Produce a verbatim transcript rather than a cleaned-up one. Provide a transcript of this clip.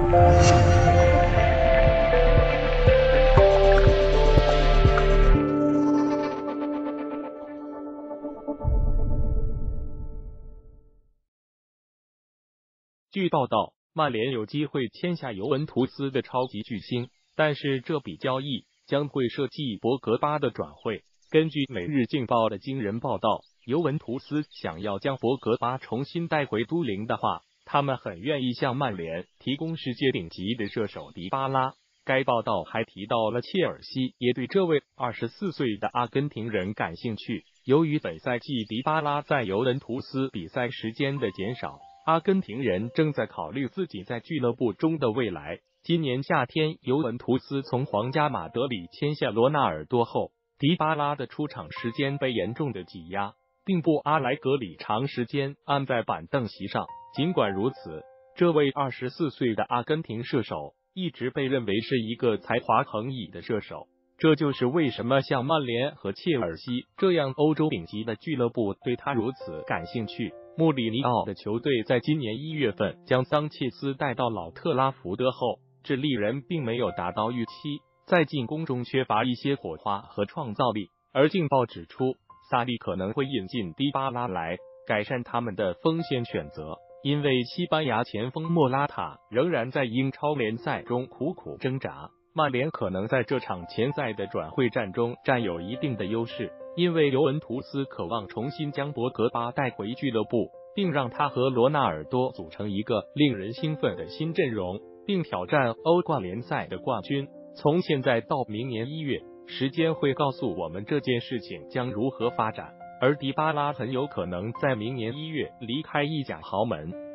据报道，曼联有机会签下尤文图斯的超级巨星，但是这笔交易将会涉及博格巴的转会。根据《每日镜报》的惊人报道，尤文图斯想要将博格巴重新带回都灵的话，他们很愿意向曼联提供世界顶级的射手迪巴拉。该报道还提到了切尔西也对这位二十四岁的阿根廷人感兴趣。由于本赛季迪巴拉在尤文图斯比赛时间的减少，阿根廷人正在考虑自己在俱乐部中的未来。今年夏天，尤文图斯从皇家马德里签下罗纳尔多后，迪巴拉的出场时间被严重的挤压，并不阿莱格里长时间按在板凳席上。尽管如此，这位二十四岁的阿根廷射手一直被认为是一个才华横溢的射手。这就是为什么像曼联和切尔西这样欧洲顶级的俱乐部对他如此感兴趣。穆里尼奥的球队在今年一月份将桑切斯带到老特拉福德后，智利人并没有达到预期，在进攻中缺乏一些火花和创造力。而镜报指出，萨利可能会引进迪巴拉来改善他们的锋线选择，因为西班牙前锋莫拉塔仍然在英超联赛中苦苦挣扎。曼联可能在这场前赛的转会战中占有一定的优势，因为尤文图斯渴望重新将博格巴带回俱乐部，并让他和罗纳尔多组成一个令人兴奋的新阵容，并挑战欧冠联赛的冠军。从现在到明年一月，时间会告诉我们这件事情将如何发展，而迪巴拉很有可能在明年一月离开意甲豪门。